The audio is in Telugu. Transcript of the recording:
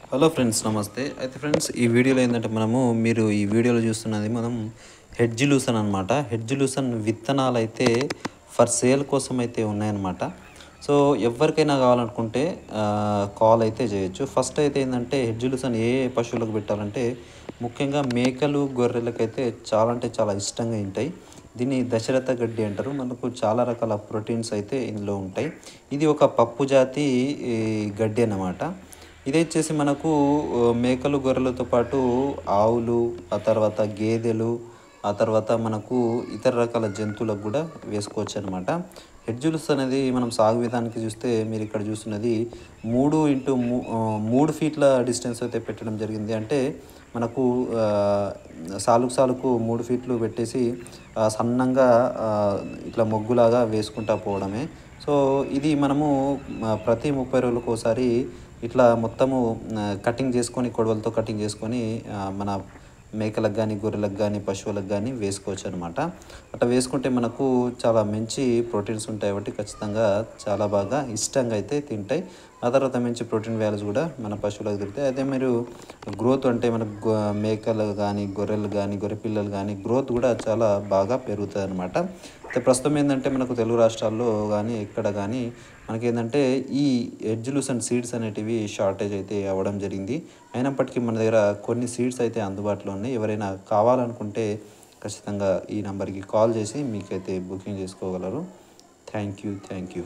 హలో ఫ్రెండ్స్, నమస్తే. అయితే ఫ్రెండ్స్, ఈ వీడియోలో ఏంటంటే మీరు ఈ వీడియోలో చూస్తున్నది హెడ్జ్ లూసన్ అనమాట. హెడ్జ్ లూసన్ విత్తనాలు అయితే ఫర్ సేల్ కోసం అయితే ఉన్నాయన్నమాట. సో ఎవరికైనా కావాలనుకుంటే కాల్ అయితే చేయొచ్చు. ఫస్ట్ అయితే ఏంటంటే హెడ్జ్ లూసన్ ఏ పశువులకు పెట్టాలంటే ముఖ్యంగా మేకలు గొర్రెలకైతే చాలా అంటే చాలా ఇష్టంగా ఉంటాయి. దీన్ని దశరథ గడ్డి అంటారు. మనకు చాలా రకాల ప్రోటీన్స్ అయితే ఇందులో ఉంటాయి. ఇది ఒక పప్పు జాతి గడ్డి అన్నమాట. ఇది వచ్చేసి మనకు మేకలు గొర్రెలతో పాటు ఆవులు, ఆ తర్వాత గేదెలు, ఆ తర్వాత మనకు ఇతర రకాల జంతువులకు కూడా వేసుకోవచ్చు అనమాట. హెడ్జుల్స్ అనేది మనం సాగు విధానానికి చూస్తే మీరు ఇక్కడ చూస్తున్నది 3 ఫీట్ల డిస్టెన్స్ అయితే పెట్టడం జరిగింది. అంటే మనకు సాలుకు సాలుకు 3 ఫీట్లు పెట్టేసి సన్నంగా ఇట్లా మొగ్గులాగా వేసుకుంటా పోవడమే. సో ఇది మనము ప్రతి 30 రోజులకు ఒకసారి ఇట్లా మొత్తము కటింగ్ చేసుకొని, కొడవలతో కటింగ్ చేసుకొని మన మేకలకు కానీ, గొర్రెలకు కానీ, పశువులకు కానీ వేసుకోవచ్చు అనమాట. అట్లా వేసుకుంటే మనకు చాలా మంచి ప్రోటీన్స్ ఉంటాయి కాబట్టి ఖచ్చితంగా చాలా బాగా ఇష్టంగా అయితే తింటాయి. ఆ తర్వాత మంచి ప్రోటీన్ వాల్యూస్ కూడా మన పశువులకు దొరుకుతాయి. అదే మీరు గ్రోత్ అంటే మనకు మేకలు కానీ, గొర్రెలు కానీ, గొర్రె పిల్లలు కానీ గ్రోత్ కూడా చాలా బాగా పెరుగుతుంది అనమాట. అయితే ప్రస్తుతం ఏంటంటే మనకు తెలుగు రాష్ట్రాల్లో కానీ ఎక్కడ కానీ మనకేంటంటే ఈ హెడ్జ్ లూసన్ సీడ్స్ అనేటివి షార్టేజ్ అయితే అవ్వడం జరిగింది. అయినప్పటికీ మన దగ్గర కొన్ని సీడ్స్ అయితే అందుబాటులో ఉన్నాయి. ఎవరైనా కావాలనుకుంటే ఖచ్చితంగా ఈ నెంబర్కి కాల్ చేసి మీకైతే బుకింగ్ చేసుకోగలరు. Thank you.